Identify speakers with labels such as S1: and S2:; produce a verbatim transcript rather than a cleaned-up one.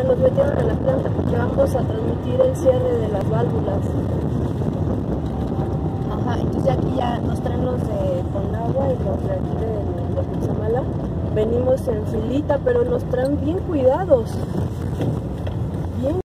S1: los metieron en la planta porque vamos a transmitir el cierre de las válvulas. Ajá, entonces aquí ya nos traen los de Conagua y los de aquí de, de Cutzamala. Venimos en filita, pero los traen bien cuidados. Bien